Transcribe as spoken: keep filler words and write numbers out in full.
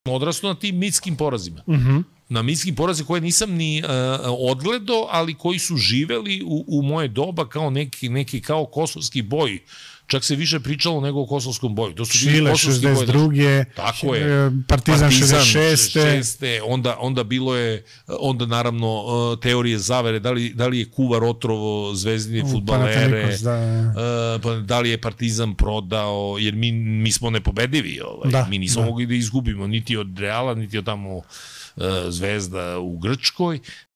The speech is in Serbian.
odrastao na tim mitskim porazima. Mhm. Na mitskim porazima koje nisam ni uh, odgledao, ali koji su živeli u, u moje doba kao neki, neki kao kosovski boj. Čak se više pričalo nego o kosovskom boju. To su Šile šezdeset druge Tako je. Partizan šezdeset šeste Onda, onda bilo je, onda naravno teorije zavere, da li, da li je Kuvar otrovo zvezdine fudbalere, da. Pa da li je Partizan prodao, jer mi, mi smo nepobedivi. Ovaj. Da, mi nismo da. mogli da izgubimo niti od Reala, niti od tamo Zvezda u Grčkoj,